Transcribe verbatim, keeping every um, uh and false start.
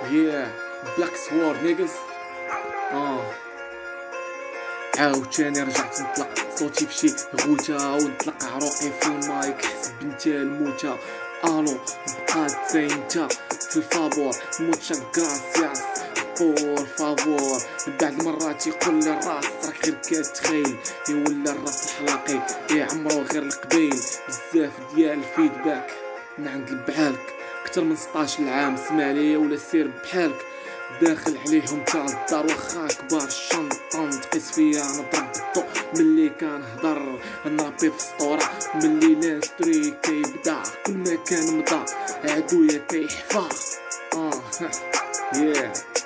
yeah black sword niggas. اه عاوتاني رجعت نطلق صوتي فشي غوتا ونطلق عروقي في المايك حسب بنتا الموتى. الو بقات انت في الفابور موتشا غراسياس بور فافور. بعد مرات يقول لي الراس راك غير كتخيل يولى الراس الحلاقي يعمرو غير القبيل. بزاف ديال الفيدباك من عند البعالك كتر من ستاش عام سمع ليا ولا سير بحالك. داخل عليهم تاع الدار واخا كبار الشنطة تقيس فيا نضرب الضو ملي كنهضر نربي في سطورة. ملي لاستري كيبدا كل ما كان مضى عدويا كيحفى. اه yeah